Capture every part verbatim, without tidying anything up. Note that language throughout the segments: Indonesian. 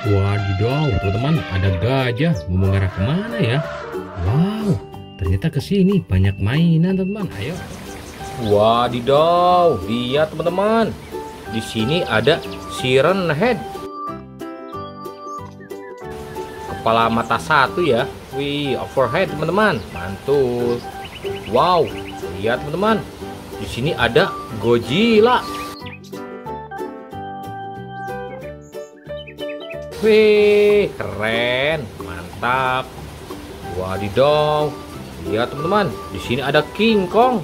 Wadidaw, teman-teman, ada gajah mau mengarah kemana ya? Wow, ternyata ke sini banyak mainan, teman-teman. Ayo. Wadidaw, lihat teman-teman. Di sini ada siren head. Kepala mata satu ya. Wih, overhead teman-teman. Mantul. Wow, lihat teman-teman. Di sini ada Godzilla. Wih, keren, mantap. Wadidaw, lihat teman-teman, di sini ada King Kong.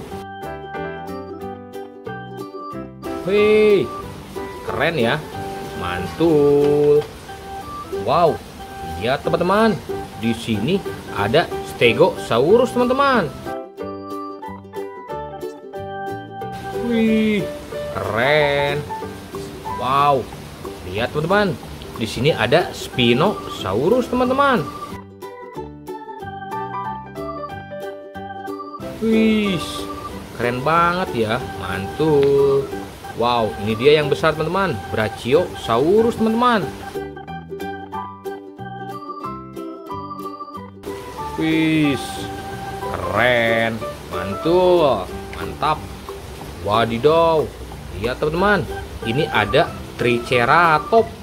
Wih, keren ya, mantul. Wow, lihat teman-teman, di sini ada Stegosaurus teman-teman. Wih, keren. Wow, lihat teman-teman. Di sini ada Spinosaurus teman-teman. Wih, keren banget ya, mantul. Wow, ini dia yang besar teman-teman, Brachiosaurus teman-teman. Wih, keren, mantul, mantap. Wadidaw, lihat teman-teman, ini ada Triceratops.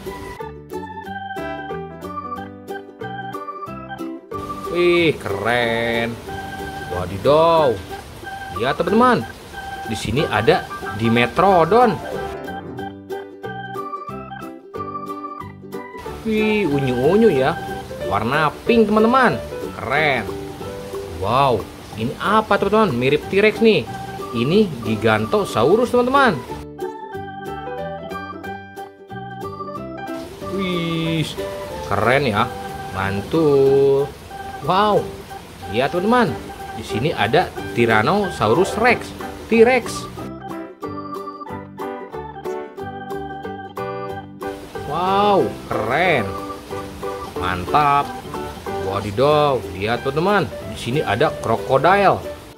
Wih, keren. Wadidaw. Lihat teman-teman. Di sini ada Dimetrodon. Wih, unyu-unyu ya. Warna pink teman-teman. Keren. Wow, ini apa teman-teman? Mirip T-Rex nih. Ini Gigantosaurus teman-teman. Wih, keren ya. Mantul. Wow, lihat teman-teman, di sini ada Tyrannosaurus Rex, T-Rex. Wow, keren, mantap. Wadidaw, lihat teman-teman, di sini ada krokodil.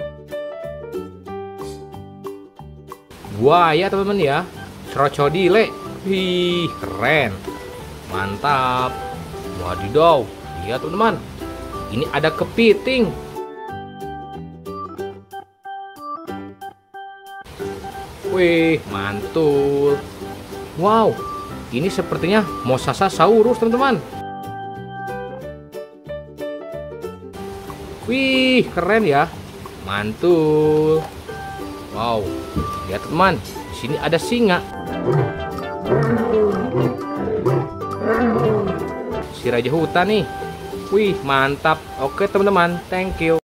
Buaya teman-teman ya, Crocodile. Wih, keren, mantap. Wadidaw, lihat teman-teman. Ini ada kepiting. Wih, mantul. Wow, ini sepertinya Mosasaurus teman-teman. Wih, keren ya, mantul. Wow, lihat teman, di sini ada singa. Si raja hutan nih. Wih, mantap. Oke teman-teman, thank you.